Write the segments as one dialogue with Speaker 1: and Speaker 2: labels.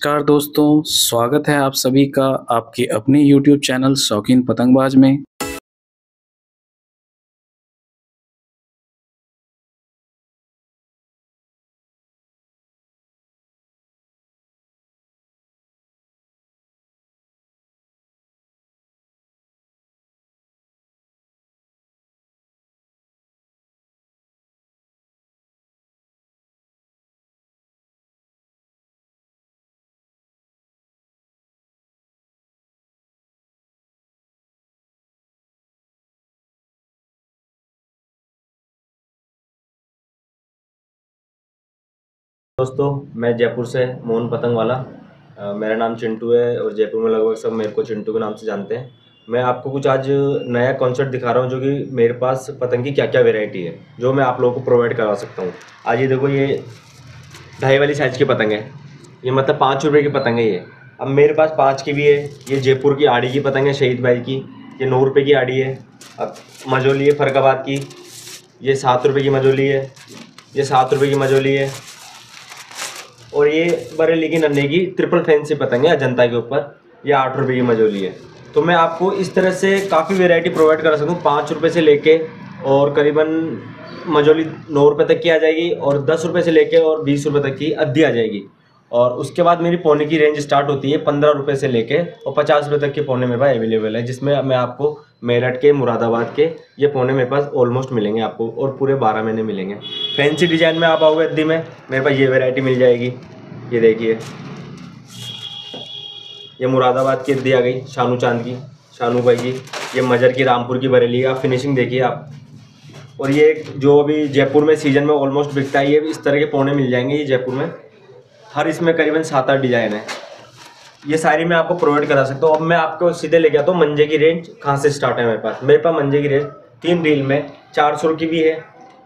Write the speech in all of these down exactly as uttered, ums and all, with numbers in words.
Speaker 1: नमस्कार दोस्तों, स्वागत है आप सभी का आपके अपने यूट्यूब चैनल शौकीन पतंगबाज में।
Speaker 2: दोस्तों, मैं जयपुर से मोहन पतंग वाला। अ, मेरा नाम चिंटू है और जयपुर में लगभग सब मेरे को चिंटू के नाम से जानते हैं। मैं आपको कुछ आज नया कॉन्सेप्ट दिखा रहा हूँ जो कि मेरे पास पतंग की क्या क्या वैरायटी है जो मैं आप लोगों को प्रोवाइड करा सकता हूँ। आज ये देखो, ये ढाई वाली साइज़ की पतंग है। ये मतलब पाँच रुपये की पतंग है ये। अब मेरे पास पाँच की भी है। ये जयपुर की आड़ी की पतंग है, शहीद भाई की। ये नौ रुपये की आड़ी है। अब मजोली है फरकाबाद की, ये सात रुपये की मजोली है। ये सात रुपये की मजोली है। और ये बरेली की नन्हे की ट्रिपल फैंसी पतंग है अजंता के ऊपर, ये आठ रुपये की मजोली है। तो मैं आपको इस तरह से काफ़ी वैरायटी प्रोवाइड करा सकता हूँ, पाँच रुपये से लेके और करीबन मजोली नौ रुपये तक की आ जाएगी, और दस रुपये से लेके और बीस रुपये तक की अद्धी आ जाएगी। और उसके बाद मेरी पौने की रेंज स्टार्ट होती है पंद्रह रुपये से लेके और पचास रुपये तक के पौने मेरे पास अवेलेबल है, जिसमें मैं आपको मेरठ के, मुरादाबाद के ये पौने मेरे पास ऑलमोस्ट मिलेंगे आपको, और पूरे बारह महीने मिलेंगे। फैंसी डिजाइन में आप आओगे अद्दी में, मेरे पास ये वैरायटी मिल जाएगी। ये देखिए, ये मुरादाबाद की अद्दी आ गई, शानू चांद की, शानू भाई की। ये मजर की, रामपुर की बरेली का। फिनिशिंग देखिए आप। और ये जो अभी जयपुर में सीजन में ऑलमोस्ट बिकता है, ये इस तरह के पौने मिल जाएंगे ये जयपुर में। हर इसमें करीबन सात आठ डिजाइन है। ये सारी मैं आपको प्रोवाइड करा सकता हूँ। अब मैं आपको सीधे लेके आता हूँ मंजे की रेंज कहाँ से स्टार्ट है मेरे पास। मेरे पास मंजे की रेंज तीन रील में चार सौ की भी है।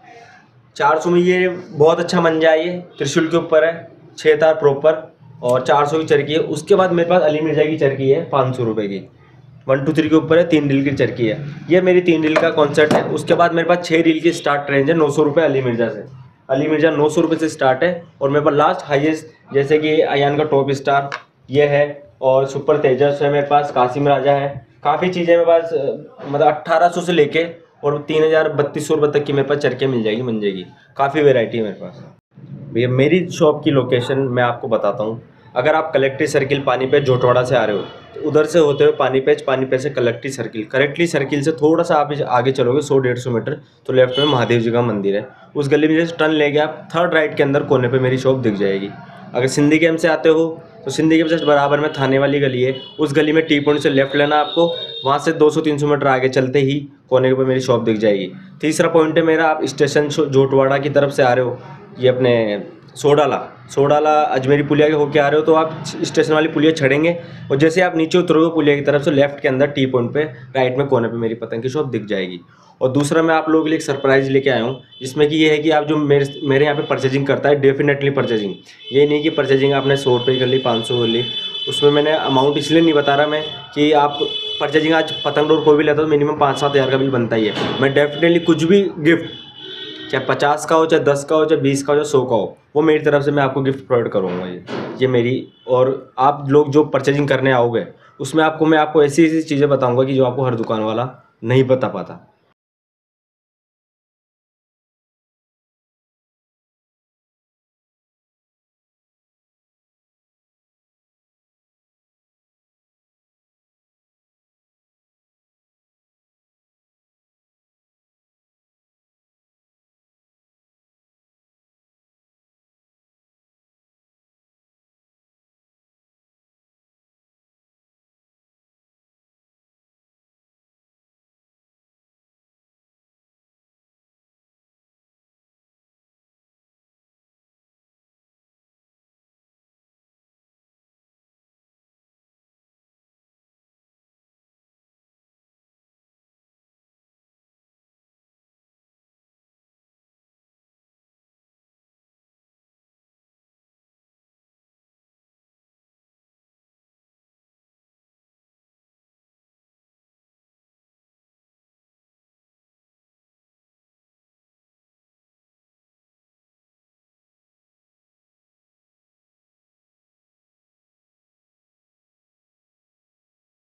Speaker 2: चार सौ में ये बहुत अच्छा मंजा है, ये त्रिशूल के ऊपर है, छः तार प्रॉपर, और चार सौ की चरखी है। उसके बाद मेरे पास अली मिर्जा की चरखी है पाँच सौ रुपये की, वन टू थ्री के ऊपर है, तीन रील की चरखी है। ये मेरी तीन रील का कॉन्सेप्ट है। उसके बाद मेरे पास छः रील की स्टार्ट रेंज है, नौ सौ रुपये अली मिर्जा से। अली मिर्जा नौ सौ रुपये से स्टार्ट है। और मेरे पास लास्ट हाईएस्ट जैसे कि अयान का टॉप स्टार ये है, और सुपर तेजस है मेरे पास, कासिम राजा है। काफ़ी चीज़ें मेरे पास, मतलब अट्ठारह सौ से लेके और तीन हज़ार बत्तीस सौ रुपये तक की मेरे पास चरखे मिल जाएगी मंजे की। काफ़ी वेराइटी है मेरे पास। भैया मेरी शॉप की लोकेशन मैं आपको बताता हूँ। अगर आप कलेक्ट्री सर्किल पानीपत जोटवाड़ा से आ रहे हो तो उधर से होते हुए पानीपत, पानीपत से कलेक्ट्री सर्किल, कलेक्ट्री सर्किल से थोड़ा सा आप आगे चलोगे सौ डेढ़ सौ मीटर तो लेफ्ट में महादेव जी का मंदिर है। उस गली में जैसे टर्न लेके आप थर्ड राइट के अंदर कोने पे मेरी शॉप दिख जाएगी। अगर सिंधी कैंप से आते हो तो सिंधी कैंप जस्ट बराबर में थाने वाली गली है, उस गली में टी पॉइंट से लेफ्ट लेना आपको। वहाँ से दो सौ तीन सौ मीटर आगे चलते ही कोने पे मेरी शॉप दिख जाएगी। तीसरा पॉइंट है मेरा, आप स्टेशन जोटवाड़ा की तरफ से आ रहे हो, ये अपने सोडाला सोडाला अजमेरी पुलिया के होके आ रहे हो तो आप स्टेशन वाली पुलिया चढ़ेंगे, और जैसे आप नीचे उतरोगे पुलिया की तरफ से लेफ्ट के अंदर टी पॉइंट पे राइट में कोने पे मेरी पतंग की शॉप दिख जाएगी। और दूसरा मैं आप लोगों के लिए एक सरप्राइज़ लेके आया हूँ, जिसमें कि ये है कि आप जो मेरे मेरे यहाँ पे परचेजिंग करता है, डेफिनेटली परचेजिंग, ये नहीं कि परचेजिंग आपने सौ रुपये कर ली, पाँच सौ कर ली। उसमें मैंने अमाउंट इसलिए नहीं बता रहा मैं कि आप परचेजिंग आज पतंग डोर कोई भी लेता तो मिनिमम पाँच सात हज़ार का बिल बनता ही है। मैं डेफिनेटली कुछ भी गिफ्ट, चाहे पचास का हो, चाहे दस का हो, चाहे बीस का हो, चाहे सौ का हो, वो मेरी तरफ से मैं आपको गिफ्ट प्रोवाइड करूँगा। ये ये मेरी, और आप लोग जो परचेजिंग करने आओगे उसमें आपको मैं आपको ऐसी ऐसी चीज़ें बताऊँगा कि जो आपको हर दुकान वाला नहीं बता पाता।